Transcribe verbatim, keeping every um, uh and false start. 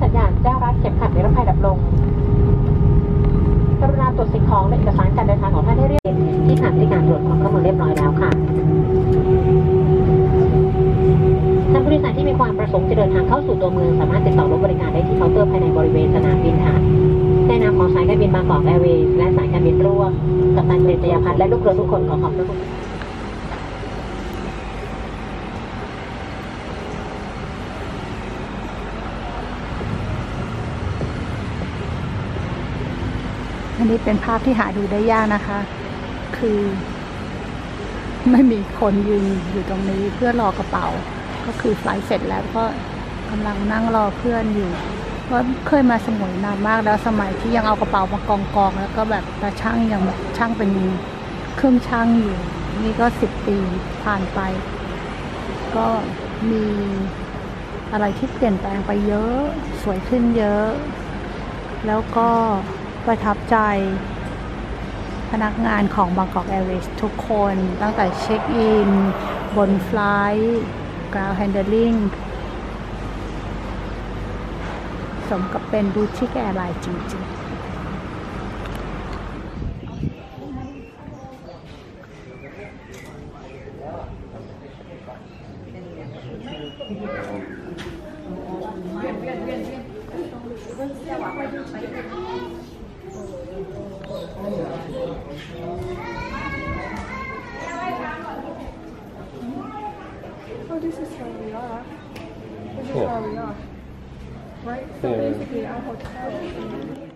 สัญญาณแจ้งรัดเข็มขัดนิรภัยดับลมกรุณาตรวจสิ่งของและเอกสารการเดินทางของท่านให้เรียบร้อยที่ผ่านที่การตรวจความเข้าเมืองเรียบร้อยแล้วค่ะท่านผู้โดยสารที่มีความประสงค์จะเดินทางเข้าสู่ตัวเมืองสามารถติดต่อรถบริการได้ที่เคาน์เตอร์ภายในบริเวณสนามบินค่ะในนามของสายการบินบางกอกแอร์เวย์และสายการบินร่วมกัปตันเกรตยพัฒน์และลูกเรือทุกคนขอขอบพระคุณอันนี้เป็นภาพที่หาดูได้ยากนะคะ คือไม่มีคนยืนอยู่ตรงนี้เพื่อรอกระเป๋าก็คือไฟล์เสร็จแล้วก็กำลังนั่งรอเพื่อนอยู่เพราะเคยมาสมุยนานมากแล้วสมัยที่ยังเอากระเป๋ามากองกองแล้วก็แบบตาช่างยังช่างเป็นเครื่องช่างอยู่นี่ก็สิบปีผ่านไปก็มีอะไรที่เปลี่ยนแปลงไปเยอะสวยขึ้นเยอะแล้วก็ประทับใจพนักงานของ Bangkok Airways ทุกคนตั้งแต่เช็คอินบนไฟลท์ ground handling สมกับเป็นบูติกแอร์ไลน์จริงๆ Oh, this is where we are. This is where we are. Right? So basically our hotel